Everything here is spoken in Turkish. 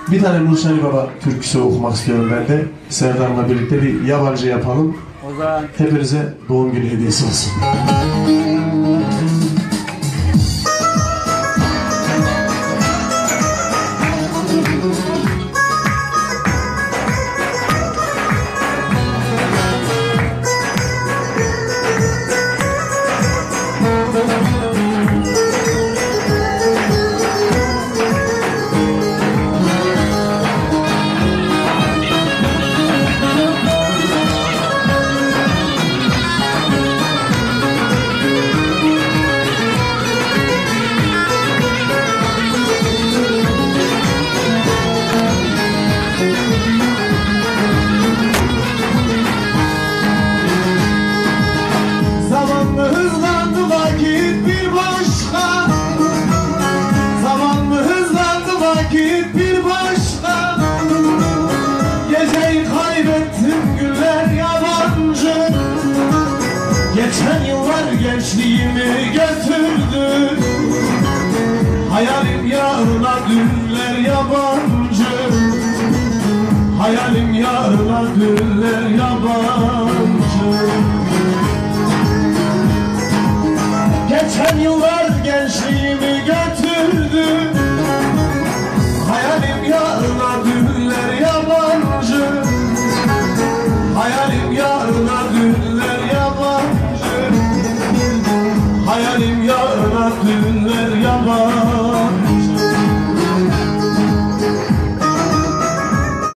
Bir tane Nurşani Baba türküsü okumak istiyorum ben de. Serdar'la birlikte bir yabancı yapalım. O zaman hepinize doğum günü hediyesi olsun. Bir başka geceyi kaybettim, güller yabancı. Geçen yıllar gençliğimi götürdü. Hayalim yarına, dünler yabancı. Hayalim yarına, dünler yabancı. Geçen yıllar